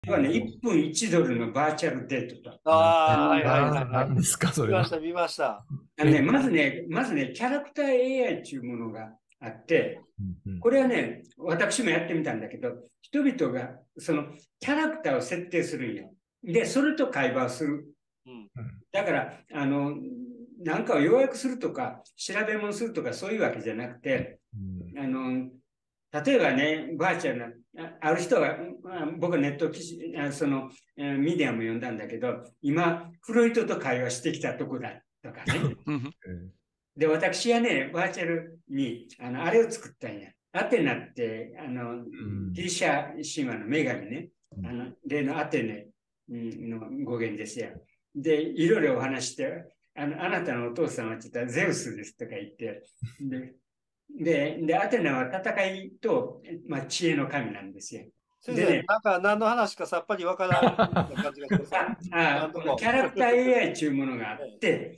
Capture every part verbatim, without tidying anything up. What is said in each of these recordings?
はね、いっぷんいちドルのバーチャルデートと。 ああ、はいはいはいはい。 何ですか、それは。 見ました、見ました。 あのね、まずね、まずね、キャラクター エーアイ っていうものがあって、これはね、私もやってみたんだけど、人々がそのキャラクターを設定するんよ。で、それと会話をする。 うん、 だから、あの、なんかを要約するとか、調べ物するとか、そういうわけじゃなくて、あの、例えばね、バーチャルな、あある人が、僕はネット記事、その、ミディアも読んだんだけど、今、フロイトと会話してきたとこだとかね。で、私はね、バーチャルに、あの、あれを作ったんや。アテナって、あの、ギリシャ神話の女神ね。あの、例のアテネの語源ですよ。で、いろいろお話して、あの、あなたのお父さんはちょっとゼウスですとか言って、で、で、で、アテナは戦いと、まあ、知恵の神なんですよ。 先生、ね、なんか何の話かさっぱりわからん感じがします。 ああ、このキャラクター エーアイ っていうものがあって、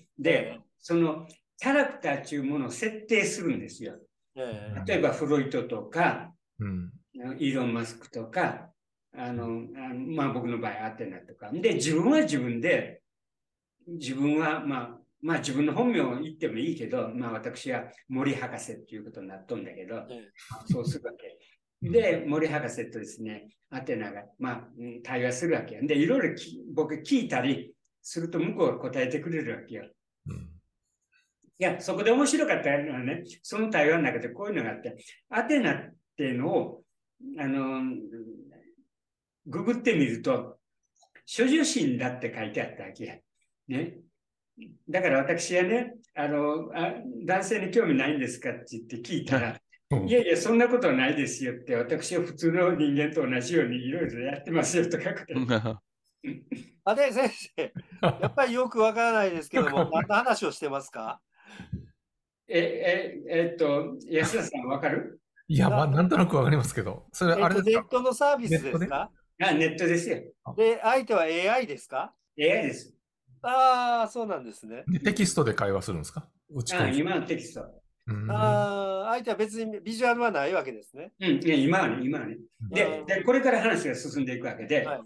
で、そのキャラクターっていうものを設定するんですよ。例えばフロイトとか、うん、イーロン・マスクとか、あの、あのまあ僕の場合アテナとか。で、自分は自分で、自分はまあ、まあ自分の本名を言ってもいいけど、まあ私は森博士っていうことになっとんだけど、うん、そうするわけ。で、森博士とですね、アテナが、まあ、対話するわけよ。で、いろいろ僕聞いたりすると向こうが答えてくれるわけよ。うん、いや、そこで面白かったのはね、その対話の中でこういうのがあって、アテナっていうのを、あの、ググってみると、処女神だって書いてあったわけや。ね。だから私はね、あの、あ男性に興味ないんですかって言って聞いたら、いやいや、そんなことはないですよって、私は普通の人間と同じようにいろいろやってますよと書くて。 あれ、先生、やっぱりよくわからないですけども、何の話をしてますか？ え、え、えっと、安田さんわかる？ いや、まあ、なんとなくわかりますけど。それあれですか？ ネットのサービスですか？ あ、ネットですよ。 で、相手は エーアイ ですか？ エーアイ です。 ああ、そうなんですね。 で、テキストで会話するんですか？打ち込む。 あ、今のテキスト。 ああ、相手は別にビジュアルはないわけですね。 うん、今はね、今はね。で、でこれから話が進んでいくわけで、はい、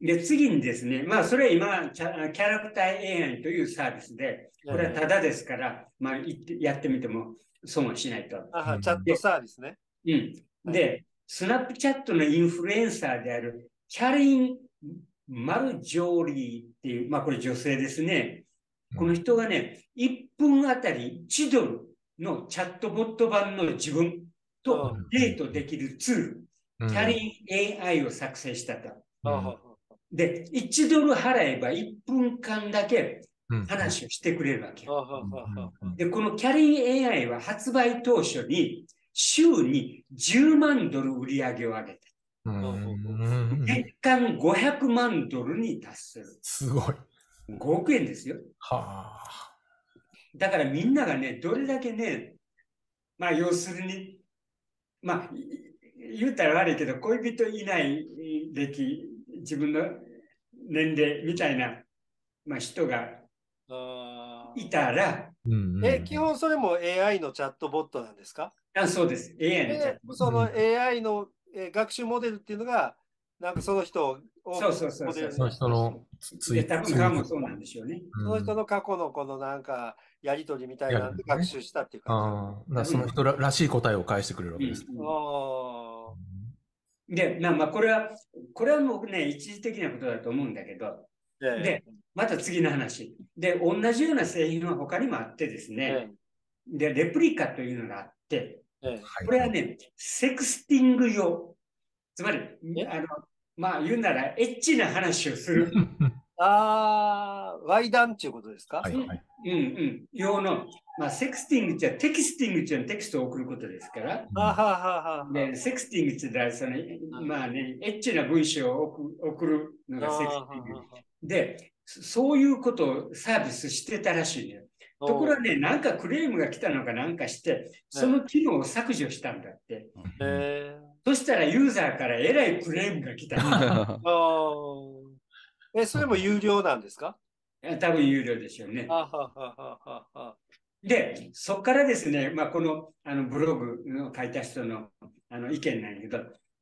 で、次にですね、まあ、それは今、キャキャラクター エーアイ というサービスで、これはただですから、まあ、やってみても損はしないと。 あ、チャットサービスね。 うん。で、はい、スナップチャットのインフルエンサーである、キャリン・マルジョーリーっていう、まあ、これ女性ですね。この人がね、いっぷんあたりいちドルのチャットボット版の自分とデートできるツール、うん、キャリン エーアイ を作成したと。うん、で、いちドル払えばいっぷんかんだけ話をしてくれるわけ。うん、で、このキャリン エーアイ は発売当初に週にじゅうまんドル売り上げを上げた。月間ごひゃくまんドルに達する。 すごい。 ごおくえんですよ。 はあ。 だからみんながね、どれだけね、まあ要するに、まあ、言うたら悪いけど、恋人いない歴、自分の年齢みたいな、まあ、人がいたら、 え、基本それも エーアイ のチャットボットなんですか？ あ、そうです。エーアイ のチャットボット。その エーアイ の学習モデルっていうのが、なんかその人をそうそうそうそう。 その人のツイッター。多分そうなんでしょうね。 その人の過去のこのなんか、やりとりみたいなので学習したっていう感じ。ああ、その人らしい答えを返してくれるわけです。 で、まあまあ、これは、これはもうね、一時的なことだと思うんだけど、で、また次の話。で、同じような製品は他にもあってですね、で、レプリカというのがあって、これはね、セクスティング用。つまり、あの、まあ言うなら、エッチな話をする。 ああ、ワイダンっていうことですか？ はい、はい。うんうん。用の、まあ、セクスティングってテキスティングっていうのはテキストを送ることですから。 あはははで、セクスティングって言ったら、その、まあね、エッチな文章を送送るのがセクスティング。で、そういうことをサービスしてたらしいね。ところがね、なんかクレームが来たのかなんかして、その機能を削除したんだって。へそしたらユーザーからえらいクレームが来た。 え、それも有料なんですか？ 多分有料でしょうね。で、そこからですね、まあ、このあのブログの書いた人のあの意見なんやけど、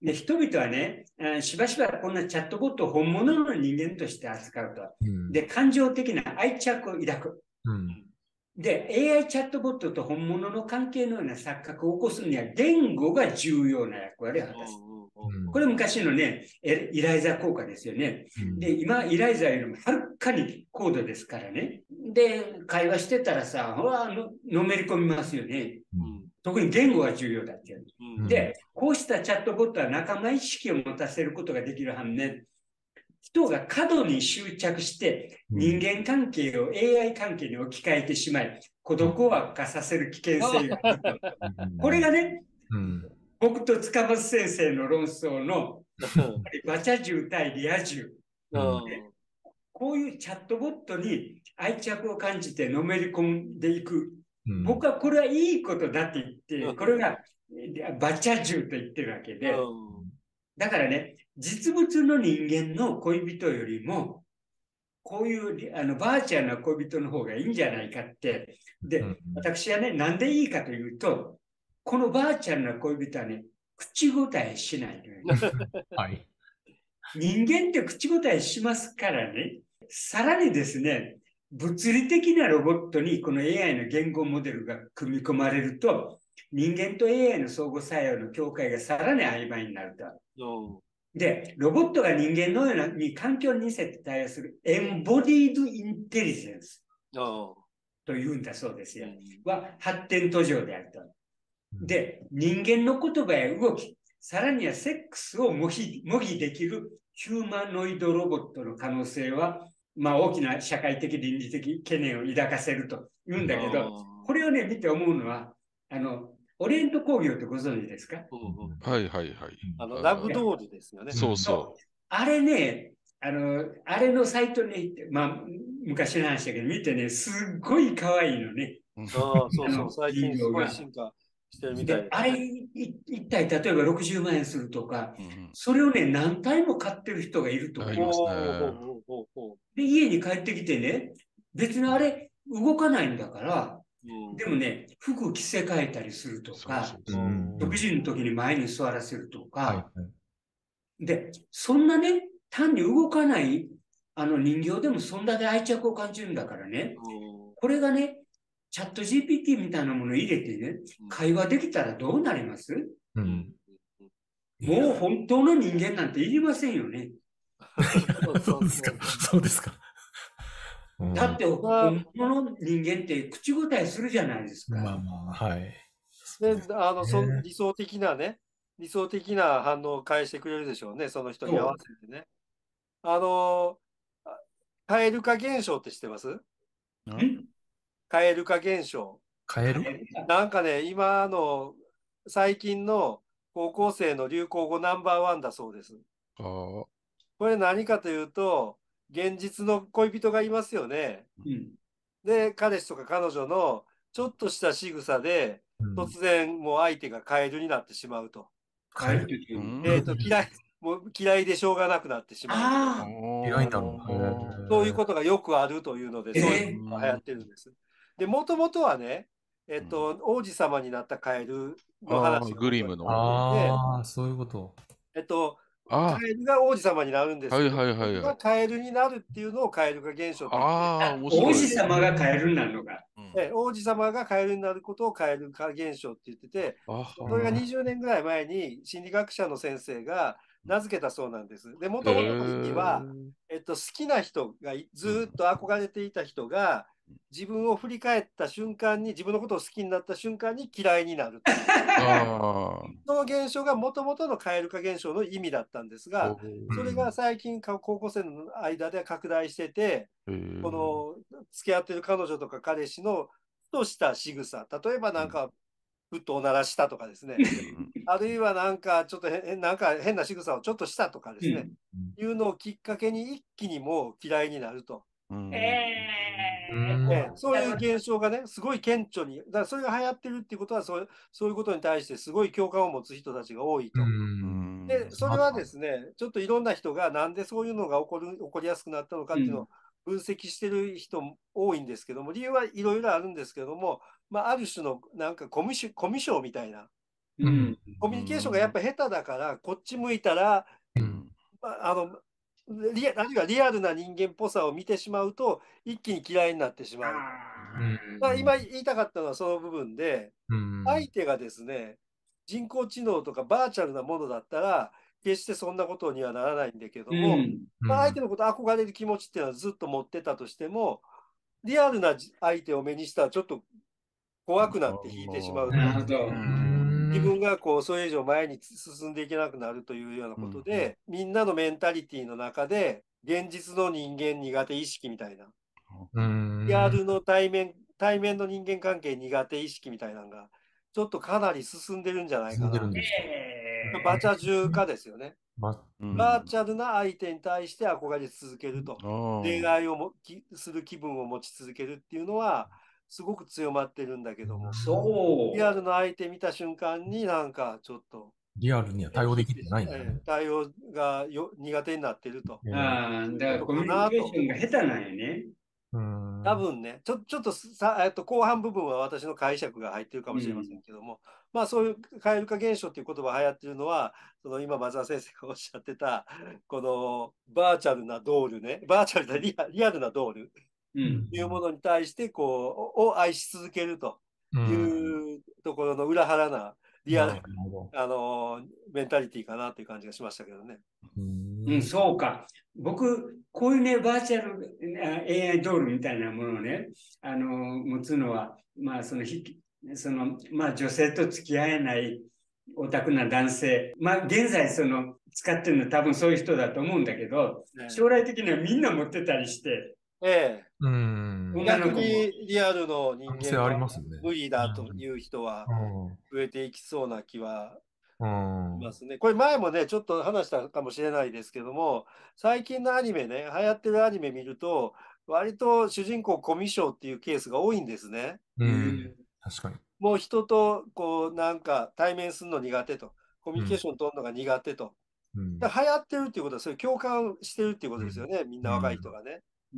で、人々はね、しばしばこんなチャットボットを本物の人間として扱うと。うん、で、感情的な愛着を抱く。うん、で、エーアイ チャットボットと本物の関係のような錯覚を起こすには、言語が重要な役割を果たす。うん、これ昔のね、イライザ効果ですよね。うん、で、今、イライザよりもはるかに高度ですからね。で、会話してたらさ、ほら、の、のめり込みますよね。うん特に言語が重要だっていう。うん、で、こうしたチャットボットは仲間意識を持たせることができる反面、人が過度に執着して人間関係を エーアイ 関係に置き換えてしまい、孤独を悪化させる危険性があると。これがね、うん、僕と塚本先生の論争のバチャ獣対リア獣、うん、こういうチャットボットに愛着を感じてのめり込んでいく。うん、僕はこれはいいことだって言って、これがバチャ獣と言ってるわけで、だからね、実物の人間の恋人よりも、こういうあのバーチャルな恋人の方がいいんじゃないかって。で、私はね、なんでいいかというと、このバーチャルな恋人はね、口答えしないのよ。はい。人間って口答えしますからね、さらにですね、物理的なロボットにこの エーアイ の言語モデルが組み込まれると、人間と エーアイ の相互作用の境界がさらに曖昧になると。で、ロボットが人間のようなに環境に似せて対応するエンボディードインテリジェンスというんだそうですよ。は発展途上であると。で、人間の言葉や動き、さらにはセックスを模擬、模擬できるヒューマノイドロボットの可能性は、まあ大きな社会的倫理的懸念を抱かせると言うんだけど、これをね、見て思うのは、あの、オリエント工業ってご存知ですか？ はいはいはい。 あの、ラブドールですよね。 そうそう。 あれね、あの、あれのサイトに、まあ、昔の話だけど、見てね、すっごい可愛いのね。 ああ、そうそう、最近すごい進化してるみたいで、あれ、一体例えばろくじゅうまんえんするとか、うん、それをね、何体も買ってる人がいると思いますね。で、家に帰ってきてね、別にあれ動かないんだから、うん、でもね、服着せ替えたりするとか、食事の時に前に座らせるとか、はいはい、で、そんなね、単に動かないあの人形でもそんだけ愛着を感じるんだからね、うん、これがね、チャット ジーピーティー みたいなものを入れてね、会話できたらどうなります？うん、もう本当の人間なんていりませんよね。 そうですか。そうですか。 だって、本物の人間って口答えするじゃないですか。 まあまあ、はい。 で、あの、その理想的なね、理想的な反応を返してくれるでしょうね、その人に合わせてね。あの、蛙化現象って知ってます？ん蛙化現象。 蛙？ なんかね、今の最近の高校生の流行語ナンバーワンだそうです。あこれ何かというと、現実の恋人がいますよね。うん、で、彼氏とか彼女のちょっとした仕草で、うん、突然もう相手がカエルになってしまうと。 カエル、 えっと、嫌い、もう嫌いでしょうがなくなってしまう。嫌いなの。 そういうことがよくあるというので、そういうのが流行ってるんです。で、もともとはね、えっと、王子様になったカエルの話グリムの。 ああ、そういうこと。 えっと、カエルが王子様になるんですけど、 はいはいはいはい、 カエルになるっていうのをカエル化現象って言って、 あ王子様がカエルになるのか。 え王子様がカエルになることをカエル化現象って言ってて、それがにじゅうねんぐらい前に心理学者の先生が名付けたそうなんです。で、もともとの意味は、えっと、好きな人がずっと憧れていた人が、自分を振り返った瞬間に、自分のことを好きになった瞬間に嫌いになる。その現象がもともとの蛙化現象の意味だったんですが、それが最近高校生の間で拡大してて、この付き合ってる彼女とか彼氏のふとした仕草、例えばなんか、ふっとおならしたとかですね、あるいはなんかちょっとへなんか変な仕草をちょっとしたとかですね、いうのをきっかけに一気にもう嫌いになると。えー、そういう現象がね、すごい顕著に、だからそれが流行ってるっていうことはそう、そういうことに対してすごい共感を持つ人たちが多いと。で、それはですね、ちょっといろんな人がなんでそういうのが起こる、起こりやすくなったのかっていうのを分析してる人も多いんですけども、理由はいろいろあるんですけども、まあ、ある種のなんかコミュコミュ障みたいな、 うん、コミュニケーションがやっぱ下手だから、こっち向いたら、うん、あのリア、あるいはリアルな人間っぽさを見てしまうと、一気に嫌いになってしまう。まあ、今言いたかったのはその部分で、相手がですね、人工知能とかバーチャルなものだったら、決してそんなことにはならないんだけども、うん、まあ、相手のこと憧れる気持ちっていうのはずっと持ってたとしても、リアルな相手を目にしたらちょっと怖くなって引いてしまうと。自分がこうそれ以上前に進んでいけなくなるというようなことで、うん、みんなのメンタリティの中で、現実の人間苦手意識みたいな、リアルの対面、対面の人間関係苦手意識みたいなのが、ちょっとかなり進んでるんじゃないかな。バチャ重化ですよね。バーチャルな相手に対して憧れ続けると、恋愛をもきする気分を持ち続けるっていうのは、すごく強まってるんだけども、そうリアルな相手見た瞬間になんかちょっと、 リアルには対応できてないんだね。対応がよ苦手になってると。 ああ、だからコミュニケーションが下手なんよね。 多分ね、ちょちょっとさ、えっと、後半部分は私の解釈が入ってるかもしれませんけども、うん、まあそういう蛙化現象っていう言葉が流行ってるのは、その今松田先生がおっしゃってた、このバーチャルなドールね、バーチャルなリアリアルなドールっていうものに対してこう、を愛し続けるというところの裏腹なリアル、あのメンタリティーかなっていう感じがしましたけどね。 うん、そうか。僕、こういうね、バーチャル エーアイ ドールみたいなものをね、あの、持つのは、まあ、その、その、まあ、女性と付き合えないオタクな男性、まあ、現在、その、使ってるのは多分そういう人だと思うんだけど、ね、将来的にはみんな持ってたりして、 ええ。うん。逆にリアルの人間が無理だという人は増えていきそうな気はしますね。これ前もね、ちょっと話したかもしれないですけども、最近のアニメね、流行ってるアニメ見ると、割と主人公コミュ障っていうケースが多いんですね。 うん。確かに。 もう人とこうなんか対面するの苦手と、コミュニケーション取るのが苦手と。うん、流行ってるっていうことは、それ共感してるっていうことですよね、うん、みんな若い人がね。うん、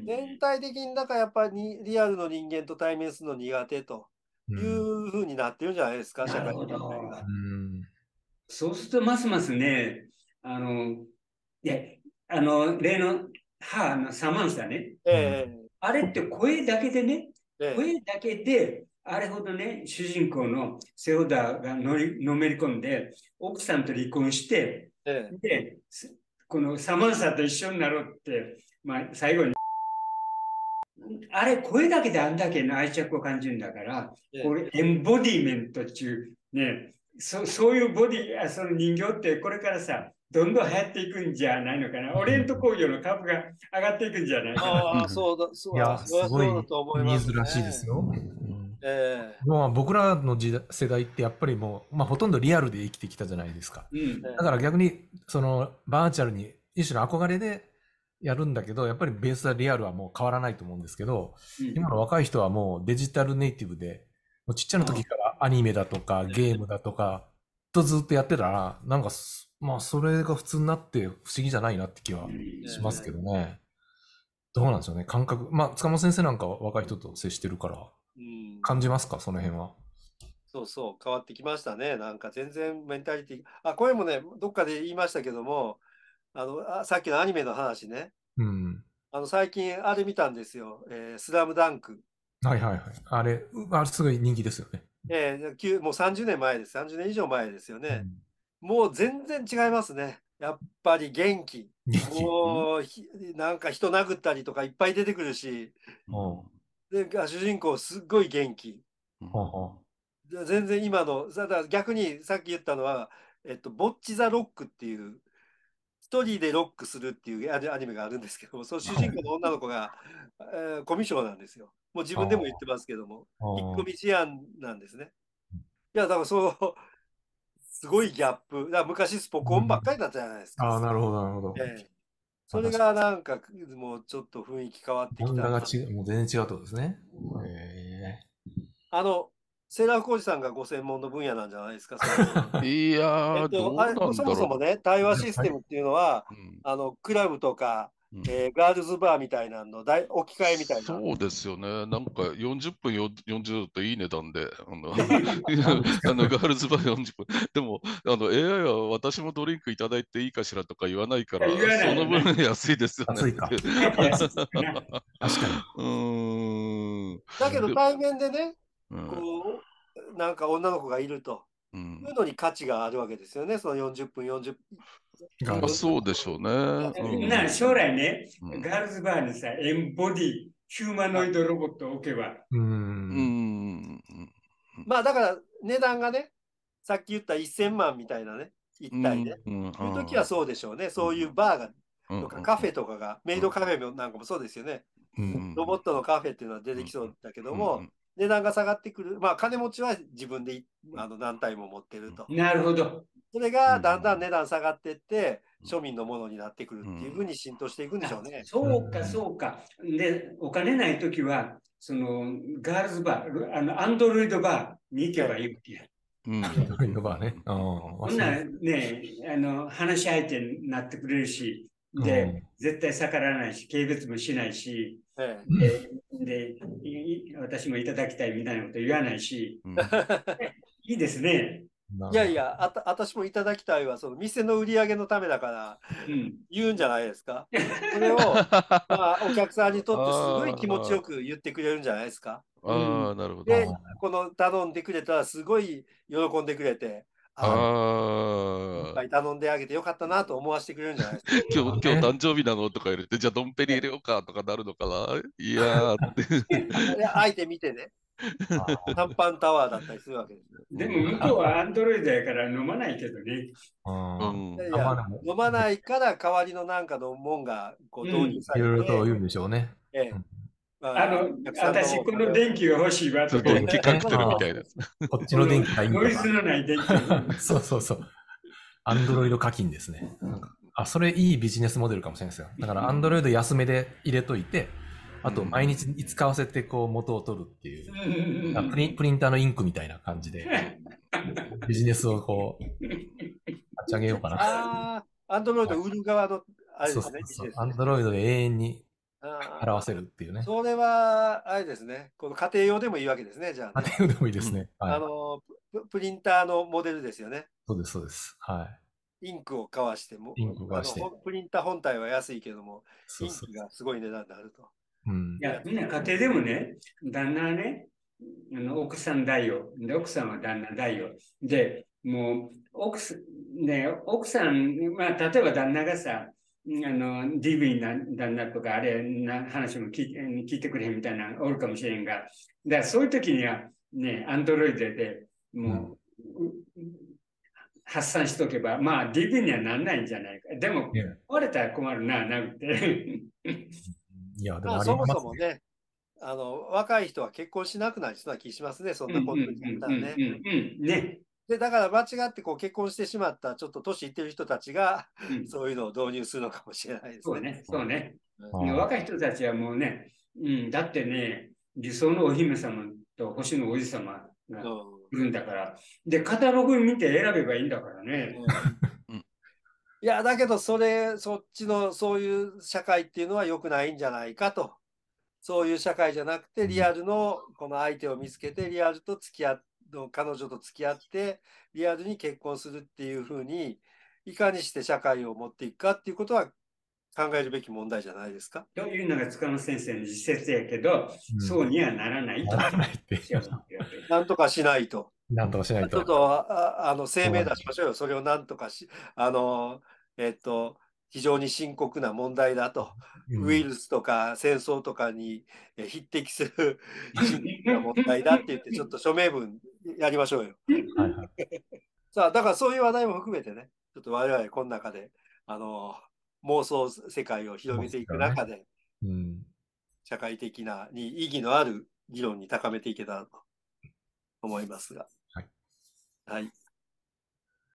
全体的にだからやっぱりリアルの人間と対面するの苦手というふうになってるんじゃないですか、うん、社会全体が。 そうするとますますね、あの、いや、あの、例の母のサマンサね、えー、あれって声だけでね、えー、声だけで、あれほどね、主人公のセオダがのりのめり込んで、奥さんと離婚して、えー、で、このサマンサと一緒になろうって、まあ、最後に、あれ、声だけであんだけの愛着を感じるんだから、これ、エンボディメントっていう、ね、そ, そういうボディ、その人形ってこれからさ、どんどん流行っていくんじゃないのかな。オリエント工業の株が上がっていくんじゃないかな。 ああ、そうだ、そうだ、 すごいニーズらしいですよ。えー、まあ僕らの時代世代ってやっぱりもう、まあ、ほとんどリアルで生きてきたじゃないですか。うん、だから逆にそのバーチャルに一種の憧れでやるんだけど、やっぱりベースはリアルはもう変わらないと思うんですけど、うん、今の若い人はもうデジタルネイティブで、もうちっちゃな時からアニメだとかゲームだとかとずっとやってたら、なんかまあそれが普通になって不思議じゃないなって気はしますけどね。どうなんでしょうね、感覚。まあ塚本先生なんかは若い人と接してるから感じますか、その辺は。 そうそう、変わってきましたね。なんか全然メンタリティ。あ、これもね、どっかで言いましたけども、あのあさっきのアニメの話ね。うん、あの最近あれ見たんですよ。えー、スラムダンク。 はいはいはい。あれ、あれすごい人気ですよね。 えー、もうさんじゅうねんまえです。さんじゅうねん以上前ですよね。うん、もう全然違いますね。やっぱり元気。元気もうなんか人殴ったりとかいっぱい出てくるし。うん、で主人公すっごい元気。うん、全然今の、だから逆にさっき言ったのは、えっと、ボッチ・ザ・ロックっていう、一人でロックするっていうアニメがあるんですけども、その主人公の女の子が、えー、コミュ障なんですよ。もう自分でも言ってますけども、引っ込み思案なんですね。いや、だからそう、すごいギャップ。だから昔スポコンばっかりだったじゃないですか。 うん、ああ、なるほど、なるほど。えー、 それがなんか、もうちょっと雰囲気変わってきた。 漫画が違う、もう全然違うってことですね。へー、あの、セーラー服おじさんがご専門の分野なんじゃないですか。 いやー、えっと、どうなんだろう。 あれそもそもね、対話システムっていうのは、はい、あのクラブとか、 えー、ガールズバーみたいなの大置き換えみたいな。 そうですよね。なんかよんじゅっぷんよんじゅうドルっていい値段で、あの、あのガールズバーよんじゅっぷん。でも、あの エーアイ は私もドリンクいただいていいかしらとか言わないから、その分安いですよね。 安いか。確かに。 うーん。 だけど対面でね、こう、なんか女の子がいると。うん、いうのに価値があるわけですよね、そのよんじゅっぷん、よんじゅっぷん。 まあ、そうでしょうね。 うん、な将来ね、うん、ガールズバーにさ、エンボディ、ヒューマノイドロボットを置けば。うん。 まあだから値段がね、さっき言ったせんまんみたいなね、一体ね。うん、いう時はそうでしょうね。そういうバーが、とかカフェとかが、メイドカフェなんかもそうですよね。ロボットのカフェっていうのは出てきそうだけども、値段が下がってくる。まあ金持ちは自分であの何体も持ってると。 なるほど。 それがだんだん値段下がっていって、庶民のものになってくるっていうふうに浸透していくんでしょうね。 そうか、そうか。で、お金ないときは、そのガールズバー、あのアンドロイドバーに行けばいいわけや。 アンドロイドバーね。 こんなね、あの話し相手になってくれるし、で、絶対逆らわないし、軽蔑もしないし、でで、私もいただきたいみたいなこと言わないし、いいですね。 いやいや、あた私もいただきたいは、その店の売り上げのためだから言うんじゃないですか。それを、まあ、お客さんにとってすごい気持ちよく言ってくれるんじゃないですか。 ああ、なるほど。 で、この頼んでくれたらすごい喜んでくれて、ああ、いっぱい頼んであげてよかったなと思わせてくれるんじゃないですか。 今日、今日誕生日なのとか言われて、じゃあドンペリ入れようかとかなるのかな。いやーって。 相手見てね。短パンタワーだったりするわけです。 でも向こうはアンドロイドやから飲まないけどね。 いや飲まないから代わりのなんかのもんがこう導入されて、 いろいろと言うんでしょうね。 ええ、 あの私この電気が欲しいわとか。 電気カクテルみたいです。 こっちの電気がいいとか。 ノイズのない電気。 そうそうそう。アンドロイド課金ですね。あ、それいいビジネスモデルかもしれないですよ。だからアンドロイド安めで入れといて、あと毎日使わせてこう元を取るっていう、プリ、プリンターのインクみたいな感じでビジネスをこう立ち上げようかな。 ああ、アンドロイド売る側のあれですね。 アンドロイドで永遠に表せるっていうね。 それはあれですね。この家庭用でもいいわけですね。じゃあ、 ね、家庭用でもいいですね。 はい、あのプリンターのモデルですよね。 そうですそうです。はい。 インクを交わしても、 インクを交わして。 プリンター本体は安いけども、インクがすごい値段になると。 うん、いや、みんな家庭でもね、旦那ね、あの奥さん代用、で奥さんは旦那代用。で、もう奥さん、ね、奥さん、まあ、例えば旦那がさ、あの ディーブイ な旦那とかあれな話も聞い聞いてくれへんみたいなおるかもしれんが、だからそういう時にはね、アンドロイドでもう、うん、発散しとけば、まあ ディーブイ にはなんないんじゃないか。でも、壊れたら困るな、なんて。 いや、でも、まあ、そもそもね、あの若い人は結婚しなくなりそうな気しますね、そんなことになったらね。で、だから間違ってこう結婚してしまった、ちょっと年いってる人たちが、うん、そういうのを導入するのかもしれないですね。 そうね、そうね。うん、若い人たちはもうね、うん、だってね、理想のお姫様と星の王子様がいるんだから、で、カタログ見て選べばいいんだからね。 うん、いや、だけど、それ、そっちの、そういう社会っていうのは良くないんじゃないかと。そういう社会じゃなくて、リアルのこの相手を見つけて、リアルと付き合って、彼女と付き合って、リアルに結婚するっていうふうに、いかにして社会を持っていくかっていうことは考えるべき問題じゃないですか。 というのが塚野先生の実説やけど、うん、そうにはならないと。 なんとかしないと。 なんとかしないと。 ちょっとああの声明出しましょうよ。それをなんとかし、あの、えっと、非常に深刻な問題だと、うん、ウイルスとか戦争とかに匹敵する深刻な問題だって言って、ちょっと署名文やりましょうよ。はいはい、さあ、だからそういう話題も含めてね、ちょっと我々この中で、あの、妄想世界を広げていく中で、ね、うん、社会的なに意義のある議論に高めていけたらと思いますが。はい。はい